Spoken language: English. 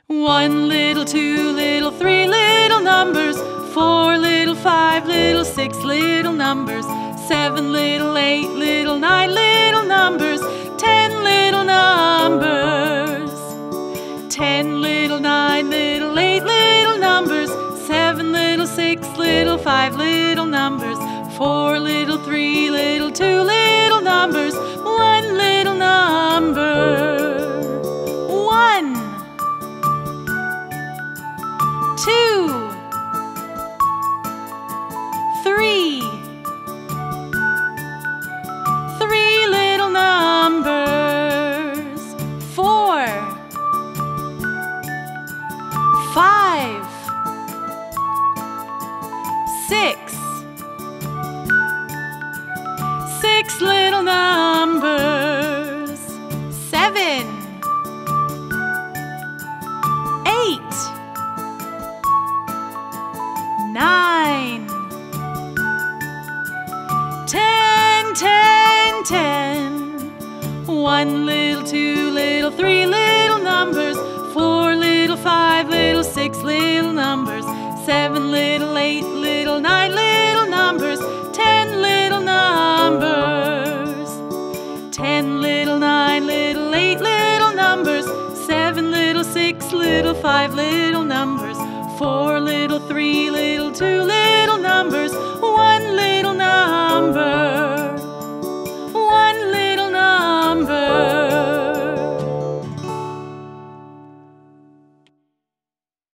1 little, 2 little, 3 little numbers, 4 little, 5 little, 6 little numbers, 7 little, 8 little, 9 little numbers, 10 little numbers. 10 little, 9 little, 8 little numbers, 7 little, 6 little, 5 little numbers, 4 little, 3 little, 2 little numbers, 1 little number. 1, 2, 3, 3 little numbers, 4, 5, 6, 6 little numbers, 7, 8, 9, 10, 10, 10. 1 little, 2 little, 3 little numbers, 4 little, 5 little, 6 little numbers, 7 little, 8 little, 9 little numbers, 10 little numbers. 10 little, 9 little, 8 little numbers, 7 little, 6 little, 5 little numbers, 4 little, 3 little, 2 little